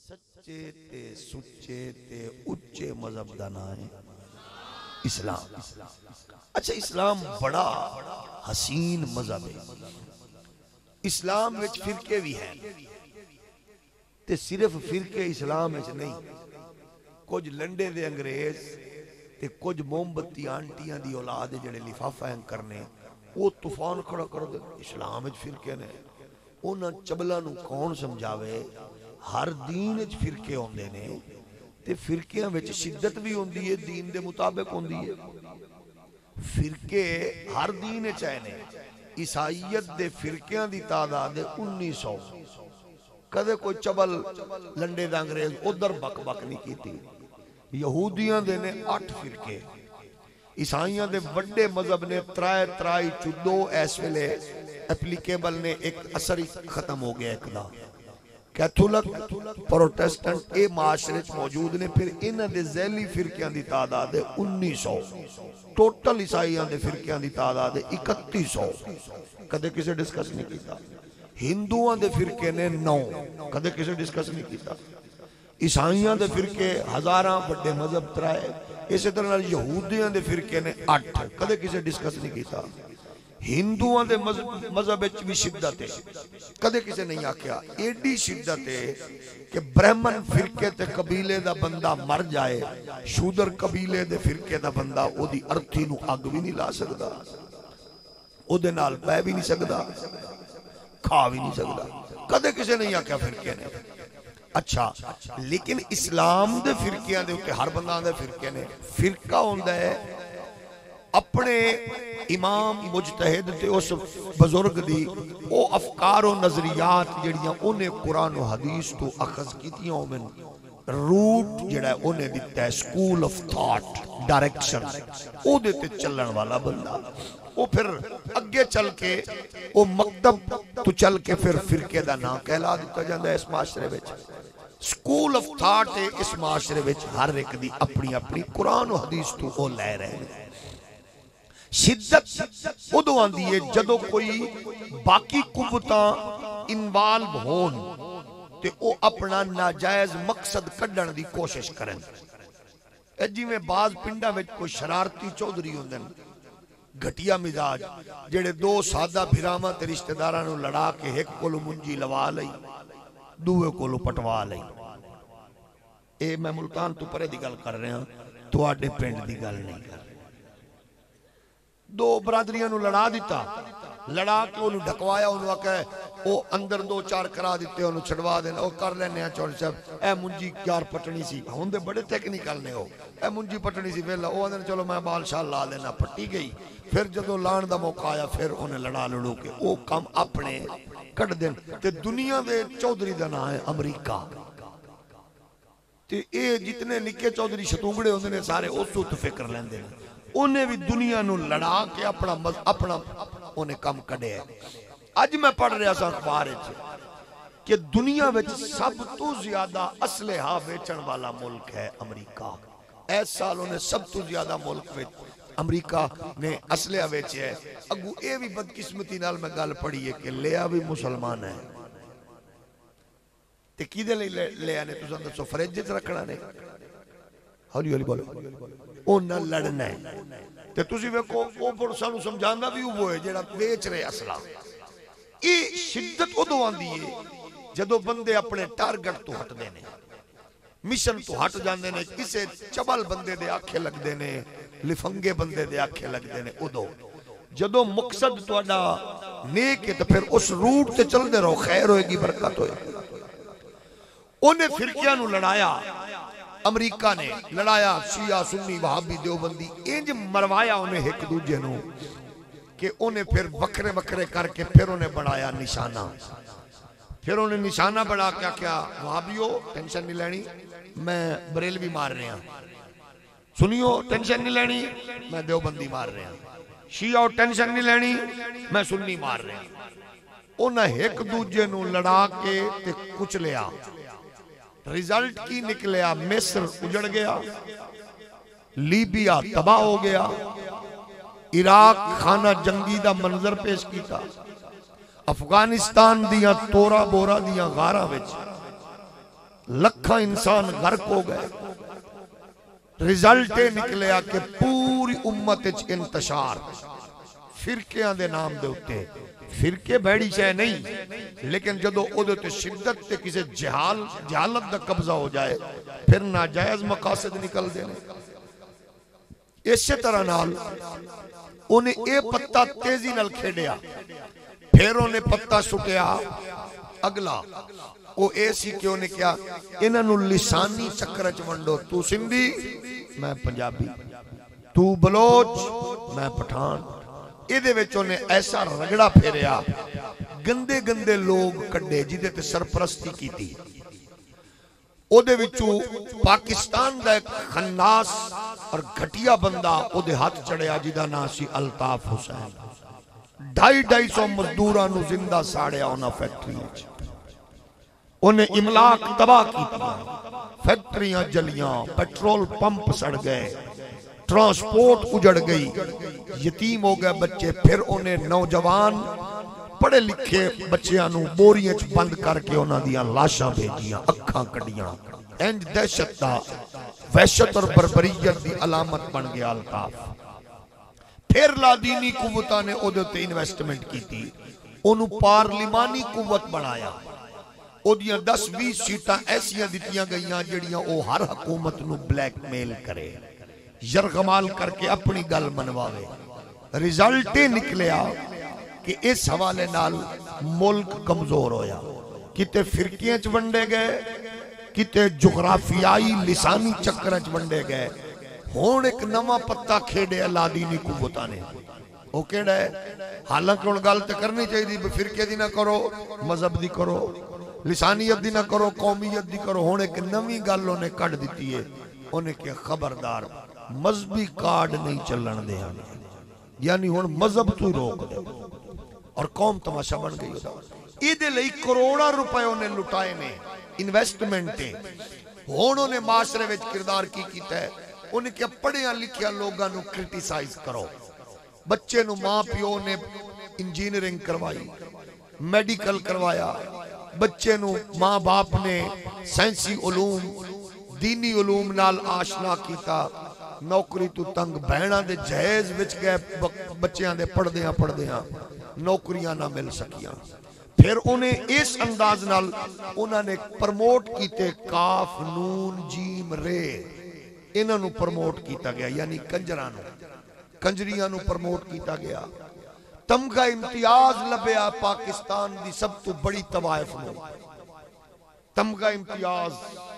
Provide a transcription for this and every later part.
सच्चे ते सुच्चे ते उच्चे मजहब का नाम है इस्लाम। अच्छा, इस्लाम बड़ा हसीन मजहब है। इस्लाम विच फिरके भी हैं ते सिर्फ फिरके इस्लाम विच नहीं, कुछ लंडे दे अंग्रेज ते कुछ मोमबत्ती आंटियां दी औलाद जेड़े लिफाफा करने वो तूफान खड़ा कर दे। इस्लाम विच फिरके ने, उन्हां चबला नूं कौन समझावे? हर दीन विच फिरके होंदे ने ते फिरकियां विच शिद्दत भी होंदी है, दीन दे मुताबिक होंदी है। फिरके हर दीन विच आए ने। ईसाईयत दे फिरकियां दी तादाद 1900। कदे कोई चबल लंडे दा अंग्रेज उधर बक बक नहीं कीती। यहूदियां दे ने 8 फिरके, ईसाइयां दे वड्डे मजहब ने त्राई चुदो इस वेले एप्लीकेबल ने, एक असर ही खत्म हो गया। एक दा कैथोलिक प्रोटेस्टेंट ये माशरे मौजूद ने। फिर इन्हां दे ज़ैली फिरकियां दी तादाद है 1900। टोटल ईसाइयां दे फिरकियां दी तादाद है 3100। कदे किसी डिस्कस नहीं किया। हिंदुआं दे फिरके ने 9, कदे किसी डिस्कस नहीं किया। ईसाइयां दे फिरके हजारां, बड़े मजहब त्राए। इसी तरह यहूदियां दे फिरके ने 8, कदे किसी डिस्कस नहीं किया। हिंदुआं दे मजहब विच भी शिद्दत है, कदे किसी नहीं आख्या। एडी शिद्दत है कि ब्राह्मण फिरके ते कबीले दा बंदा मर जाए, शूदर कबीले दे फिरके दा बंदा ओदी अर्थी नूं अग भी नहीं ला सकदा, ओदे नाल पै भी नहीं सकदा, खा भी नहीं सकदा। कदे किसी नहीं आख्या फिरके ने। अच्छा, लेकिन इस्लाम दे फिरकियां दे उत्ते हर बंदा दे फिरके ने। फिरका होंदा है अपने इमाम मुजतहिद ते उस बुजुर्ग दी ओ अफकार और नजरियात जड़ियां उन्हें कुरान और हदीस तो अखज कीतियां होवन। रूट जड़ा उन्हें दिता है, स्कूल ऑफ थॉट, डायरेक्शन, ओदे ते चलण वाला बंदा। वो फिर अगे चल के वो मकतब तो चल के फिर फिरके दा नाम कहला दिता जाता है। इस माशरे विच स्कूल ऑफ थॉट है। इस माशरे विच हर एक दी अपनी अपनी कुरान और हदीस तो वो लै रहे हैं। शिद्दत उदों आंदी है जदों कोई बाकी कुव्वतां इन्वॉल्व होन ते ओ अपना नाजायज मकसद कढ़ण दी कोशिश करन। जिवें बाज पिंडां विच कोई शरारती चौधरी होंदे ने, घटिया मिजाज, जेड़े 2 सादा भिरावां ते रिश्तेदारां नूं लड़ा के एक कोलों मुंजी लवा लई, दूए कोलों पटवा लई। ए मैं मुल्तान तो परे दी गल कर रहा, तुहाडे पिंड दी गल नहीं कर। 2 बरादरियां नूं लड़ा दिता, लड़ा के उन्होंने ढकवाया, उन्होंने आख्या वो अंदर 2-4 करा दिते, उन्होंने छड़वा देना। वो कर लेने चौधरी साहब, ए मुंजी यार पटनी सी। हुंदे बड़े टेक्निकल ने, ए मुंजी पटनी सी। वेला वो आंदे चलो मैं बाल शाल ला लेना, पट्टी गई। फिर जो लाण का मौका आया फिर उन्हें लड़ा लड़ू के वो काम अपने कट देन। ते दुनिया दे चौधरी का नाम है अमरीका। ते ये जितने निके चौधरी शतुंगड़े होंदे ने सारे उस उत्त फिक्र लेंदे ने। उन्हें भी दुनिया नूं लड़ा के अपना उन्हें कम कढ़े। अज मैं पढ़ रहा था अखबार कि दुनिया में सब तो ज्यादा असलहा बेचण वाला मुल्क है अमरीका। इस साल उन्हें सब तो ज्यादा मुल्क में अमरीका ने असलहा बेचे है। अगू ये भी बदकिस्मती नाल मैं गल पढ़ी है कि लिया भी मुसलमान है। ते किदे लई लिया ने? तुसीं दसो, फ्रिज च रखना ने? हौली हौली बोलो। उन्हें लड़ना है। ते तुसीं वेखो वो सानू समझांदा भी वो है जेड़ा बेच रहे असला। ये शिद्दत उदों आंदी है जदों बंदे अपने टारगेट तो हटदे ने, मिशन तो हट जाते हैं, किसी चबल बंदे दे आखे लगते हैं, लिफंगे बंदे दे आखे लगते हैं। उदों जदों मकसद तुहाडा नेक है तो फिर उस रूट से चलते रहो, खैर होएगी, बरकत होएगी। उन्हें फिरकियां नूं लड़ाया, अमरीका ने लड़ाया, शिया सुन्नी वहाबी देवबंदी इंज मरवाया उन्हें एक दूजे नूं कि उन्हें फिर वखरे वखरे करके फिर उन्हें बनाया निशाना। फिर उन्हें निशाना बना के क्या वहाबियो टेंशन नहीं लेनी, मैं बरेलवी मार रहा। सुनियो, टेंशन नहीं लेनी, मैं देवबंदी मार रहा। शिया टेंशन नहीं लेनी, मैं सुन्नी मार रहा। उन्हें एक दूजे नूं लड़ा के ते कुचलिया। रिजल्ट की निकलिया? मिस्र उजड़ गया, लीबिया तबाह हो गया, इराक खाना जंगी का मंजर पेश किया, अफगानिस्तान दिया तोरा बोरा दिया गारा विच लखा इंसान गर्क हो गए। रिजल्ट ये निकलिया कि पूरी उम्मत इंतशार फिरकियां दे नाम दे उत्ते। फिरके भैड़ी शह नहीं, लेकिन जदों ओदे ते शिद्दत ते किसी जहालत दा कब्जा हो जाए फिर नाजायज मकासद निकलदे ने। इस तरह नाल उन्हें ये पत्ता तेजी नाल खेडिया, फिर उन्हें पत्ता सुटिया अगला। वो ए सी कि उन्हें क्या इन्हां नूं लिसानी चक्कर च वंडो, तू सिंधी मैं पंजाबी, तू बलोच मैं पठान। इहदे विच उन्हें ऐसा रगड़ा फेरिया, गंदे गंदे लोग कड्डे जिहदे ते सरपरस्ती कीती। ओदे विचों पाकिस्तान दा एक खन्नास और घटिया बंदा ओदे हाथ चढ़िया जिहदा नाम सी अल्ताफ हुसैन। 250 मजदूरां नूं जिंदा साड़िया उन्हां फैक्ट्रियां च। उन्हें इमलाक तबाह कीतियां, फैक्ट्रियां जलियां, पेट्रोल पंप सड़ गए, ट्रांसपोर्ट उजड़ गई, यतीम हो गए बच्चे। फिर उन्हें नौजवान पढ़े लिखे बच्चियां नूं बोरियां च बंद करके उन्हां दियां लाशां भेजियां, अखां कड्डियां। इंज दहशत दा वहशत और बर्बरीयत दी अलामत बन गया अल्ताफ। फिर लादीनी कुव्वतां ने उहदे उत्ते इन्वेस्टमेंट कीती, उन्होंने पार्लिमानी कुव्वत बनाया। ओदियां 10-20 सीटां ऐसियां दित्तियां गईयां जिहड़ियां ओ हर हुकूमत नूं ब्लैकमेल करे, यरगमाल करके अपनी गल मनवावे। रिजल्ट ये निकलिया कि इस हवाले नाल मुल्क कमजोर होया। किते फिरकियां च वंडे गए, किते जुगराफियाई लिसानी चक्कर च वंडे गए। हुण एक नवा पत्ता खेड़े लादीनी कुव्वतां ने, वो केड़ा है? हालांकि हुण गल ते करनी चाहिए, फिरके दी ना करो, मजहब दी करो, लिसानियत दी ना करो, कौमीयत दी करो। हुण एक नवी गल उन्हें कढ़ दी है, उन्हें क्या खबरदार मजहबी कार्ड नहीं चलन दे, यानी हुण मजहब तू रोक दे। और कौम तमाशा बन गई। इहदे लई करोड़ां रुपए उन्हें लुटाए ने, इन्वेस्टमेंट है। हुण उन्हें माशरे विच किरदार की कीता है? उन्हें क्या पढ़िया लिखिया लोगों नूं क्रिटिसाइज करो। बच्चे नूं मां प्यो ने इंजीनियरिंग करवाई, मेडिकल करवाया, बच्चे नूं मां बाप ने साइंसी उलूम दीनी उलूम नाल आशना कीता। नौकरी तू तंग बहना दे जहेज विच गए, बच्चियां दे पढ़दियां पढ़दियां नौकरियां ना मिल सकियां। फिर उन्हें इस अंदाज नाल उन्होंने प्रमोट कीते, काफ नून जीम रे इन्हां नूं प्रमोट किया गया, यानी कंजरां नूं, कंजरियां नूं प्रमोट किया गया। तमगा इम्तियाज लभ्या पाकिस्तान दी सब तो बड़ी तवायफ नूं। तमगा इम्तियाज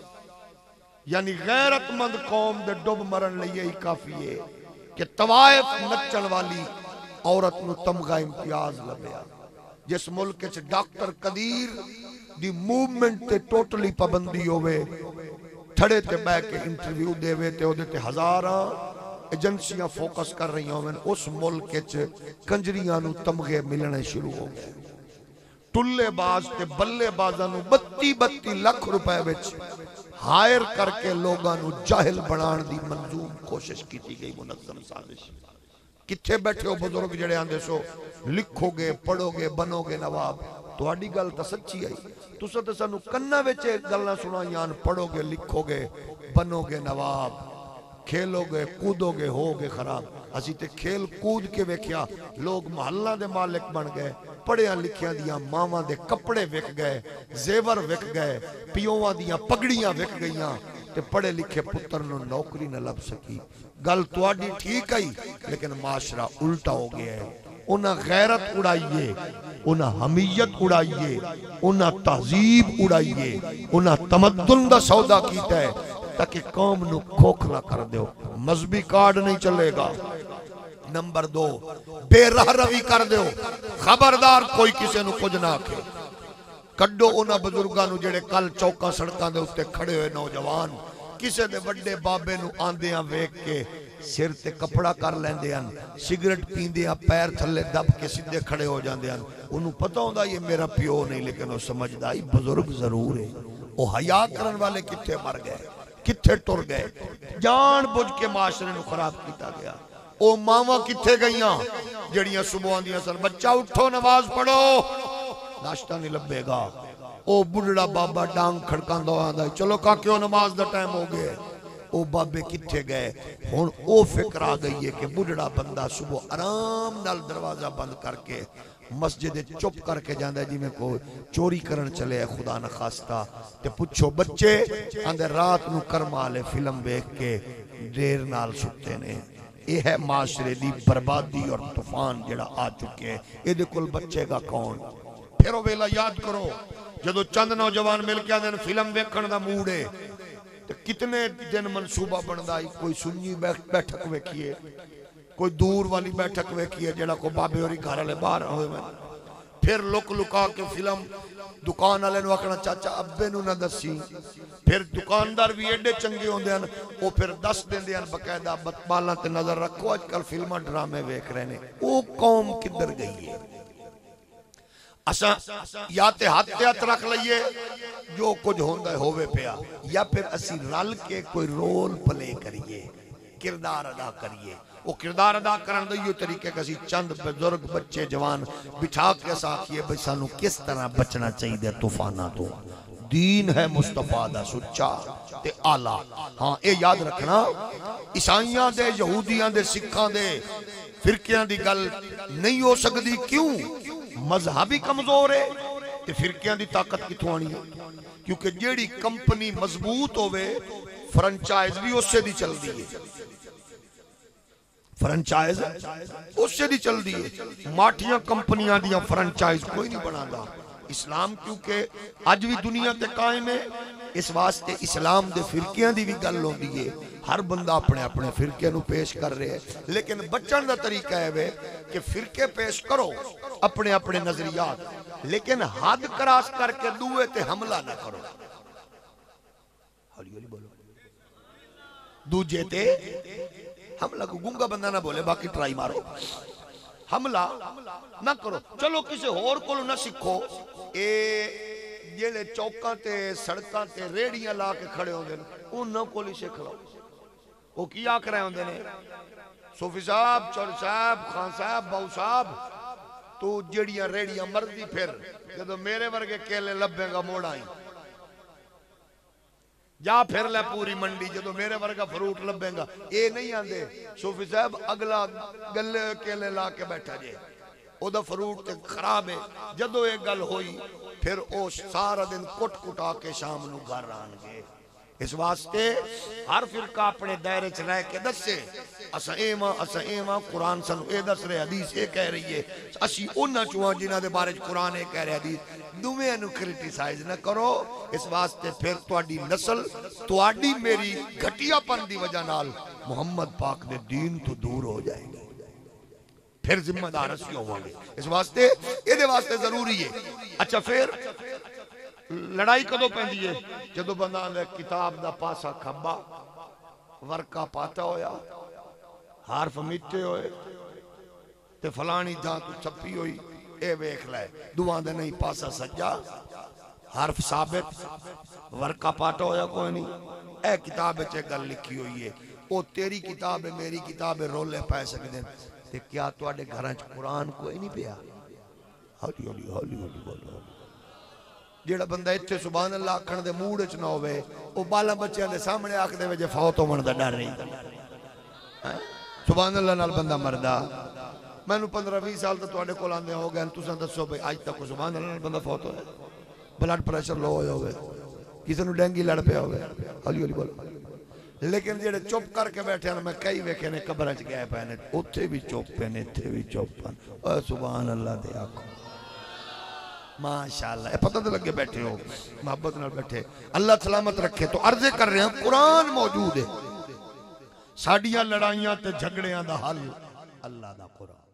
यानी गैरतमंद कौम दे डुब मरन लई ही काफी है कि तवायफ नचण वाली औरत नूं तमगा इम्तियाज लभ्या। जिस मुल्क च डॉक्टर कदीर दी मूवमेंट ते टोटली पाबंदी होवे, थड़े ते बह के इंटरव्यू देवे ते ओदे ते हजारां एजेंसियां फोकस कर रही होवन, उस मुल्क च कंजरियां नूं तमगे मिलने शुरू हो गए। टुल्लेबाज ते बल्लेबाजां नूं 32 लाख रुपए विच हायर करके लोगों नूं जाहिल बनाने दी मंजूर कोशिश की गई, मुनज़्ज़म साजिश। किथे बैठे हो बुजुर्ग जेड़े आंदे सो लिखोगे पढ़ोगे बनोगे नवाब? तुहाडी गल तां सच्ची आई, तुसां तां सानू कन्ना विच गल्लां सुणाईयां, पढ़ोगे लिखोगे बनोगे नवाब, खेलोगे कूदोगे होगे खराब। असी ते खेल कूद के वेख्या, लोग महल्ला दे मालिक बन गए, पढ़िया लिखिया दियां मावां दे कपड़े विक गए, जेवर विक गए, पियोवां दियां पगड़ियां विक गईयां, ते पढ़े लिखे पुत्र नूं नौकरी न लभ सकी। गल तुहाडी ठीक आई, लेकिन माशरा उल्टा हो गया है। उन्हें गैरत उड़ाइए, उन्हें हमीयत उड़ाइए, उन्हें तहजीब उड़ाइए, उन्हें तमद्दुन दा सौदा कीता है ताकि कौम नूं खोखला कर दो। मजहबी कार्ड नहीं चलेगा। नंबर 2 बेराह रवी कर दो, खबरदार कोई किसी नूं कुछ ना आखे। कड्डो उन्हां बजुर्गां नूं जेड़े कल चौका सड़कां दे उत्ते खड़े हुए नौजवान किसी दे वड्डे बाबे नूं आंदियां वेख के सिर ते कपड़ा कर लेंदे हन, सिगरेट पींदियां पैर थल्ले दब के सीधे खड़े हो जांदे हन। उन्होंने पता होंदा ये मेरा प्यो नहीं, लेकिन वो समझदा ही बुजुर्ग जरूर है। वो हया करन वाले किथे मर गए, किथे टुर गए, जान बुझ के माशरे नूं खराब किया गया। ओ मावां किथे गईयां जेड़ियां सुबह आंदियां सन, बच्चा उठो नमाज पढ़ो, नाश्ता नहीं लभेगा। ओ बुढ़ड़ा बाबा डांग खड़कांदा आंदा चलो काक्यो नमाज दा टाइम हो गया। ओ बाबे किथे गए? हुण ओ फिक्र आ गई है कि बुढ़ड़ा बंदा सुबह आराम नाल दरवाजा बंद करके मस्जिद चुप करके जांदा जिवें कोई चोरी करन चले खुदा न खास्ता। ते पुछो बच्चे आंदे रात नू कर्मा वाले फिल्म वेख के देर नाल सुते ने। यह है माशरे दी बर्बादी और तूफान जड़ा आ चुके हैं। ये कोल बचेगा कौन? फिर वो वेला याद करो जदों चंद नौजवान मिल के आंदे फिल्म वेखण दा मूड है तो कितने दिन मनसूबा बनता है। कोई सुन्नी बैठक वेखिए, कोई दूर वाली बैठक वेखिए जड़ा को बाबे और घर वाले बाहर होए। फिर लुक लुका के फिल्म दुकान वाले आखना चाचा अब्बे नू ना दसी। फिर दुकानदार भी एडे चंगे होंदे हन वो फिर दस देंदे हन बकायदा बालां ते नजर रखो अजकल फिल्मां ड्रामे वेख रहे ने। वो कौम किधर गई है? असा या ते हाथ ते हाथ रख लईए जो कुछ होंदा होवे पिया, या फिर असी रल के कोई रोल प्ले करिए, किरदार अदा करिए। वो किरदार अदा करन दा इहो तरीके कि असी चंद बुजुर्ग बच्चे जवान बिठा के आखिए भाई सानू किस तरह बचना चाहिए तूफाना तो। दीन है मुस्तफा दा सुच्चा ते आला। हाँ ये याद रखना ईसाइयां दे यहूदियां दे सिखां दे फिरकियां दी गल नहीं हो सकती। क्यों? मजहब ही कमजोर है ते फिरकियां दी ताकत किथों आनी है? क्योंकि जेड़ी कंपनी मजबूत होवे फ्रेंचाइज भी उससे दी चलदी है। फ्रेंचाइज उससे दी चलदी है। माठियां कंपनियां दियां फ्रेंचाइज कोई नहीं बनाता। इस्लाम क्योंकि अज भी दुनिया ते कायम है, इस वास्ते इस्लाम दे फिरकियां दी भी गल होंदी है। हर बंदा अपने अपने फिरके नू पेश कर रहे है, लेकिन बचन का तरीका है वे कि फिरके पेश करो अपने अपने नजरियात, लेकिन हद क्रॉस करके दूए ते हमला ना करो। हौली हौली बोलो। दूजे ते हमला को गूंगा बंदा ना बोले, बाकी ट्राई मारो, हमला ना करो। चलो किसी होर कोलों ना सीखो। ए जेड़े चौकां ते सड़कां ते रेहड़ियां ला के खड़े होंदे ने उन्हां कोल ही सीख लो। वो की आख रहे होंदे ने, सूफी साहब, चौधरी साहब, खान साहब, बाऊ साहब, तू जड़ियां रेहड़ियां मरदी फिर, जदों मेरे वर्गे केले लभेगा मोड़ आई जा फिर ले पूरी मंडी, जदों मेरे वर्गा फ्रूट लभेगा। ये नहीं आंदे सूफी साहब अगला गले केले ला के बैठा जे, ओदा फ्रूट ते खराब है। जदों ये गल होई फिर वो सारा दिन कुट कुटा के शाम नू घर आएंगे। इस वास्ते हर फिरका अपने दायरे च रह के दसे असा एवा कुरान सानू ए दस रहे, हदीस ये कह रही है। असी उन्हां चों जिन्हां दे बारे च कुरान ये कह रहा हदीस दुवेआं नू क्रिटिसाइज ना करो। इस वास्ते फिर तुहाडी नस्ल तुहाडी मेरी घटियापन दी वजह नाल मुहम्मद पाक दे दीन तो दूर हो जाएगी, फिर जिम्मेदार असी होवांगे। इस वास्ते इहदे वास्ते जरूरी है। अच्छा फिर लड़ाई कदों पैंदी है? जदों बंदा आंदा किताब दा पासा खब्बा, वर्का पाता होया, हारफ मिटे होए ते फलानी जां तू छप्पी हुई, ए वेख लै। दुआ दे नहीं पासा सज्जा, हरफ साबित, वर्का पाटा होया कोई नहीं। ए किताब च गल लिखी हुई है, ओ तेरी किताब है मेरी किताब है, रोले पै सकदे ते क्या तुहाडे घरां च कुरान कोई नहीं पिया? हौली हौली हौली हौली बोलो। जेड़ा बंदा इत्थे सुभान अल्लाह आखण दे मूड च ना होवे, ओ बाला बच्चों के सामने आख दे जे फौत होवन दा डर नहीं। सुभान अल्लाह नाल बंदा मरदा। मैनू 15-20 साल तो तुहाडे कोल आंदे हो गए, तुसां दसो भाई अज तक सुभान अल्लाह नाल बंदा फौत होया, ब्लड प्रेशर लो होया होवे, किसी नू डेंगी लड़ पिया होवे? हौली हौली बोलो। लेकिन जेड़े चुप करके बैठे हैं, मैं कई वेखे ने कब्रां च गए पे ने, उत्थे भी चुप पे ने, इत्थे भी चुप हैं। ओ सुभान अल्लाह दे आखो माशाअल्लाह, पता तो लगे बैठे हो, मोहब्बत नाल बैठे। अल्लाह सलामत रखे। तो अर्जे कर रहे हैं कुरान मौजूद है। साडियां लड़ाइयां ते झगड़ियां दा हल अल्लाह दा कुरान।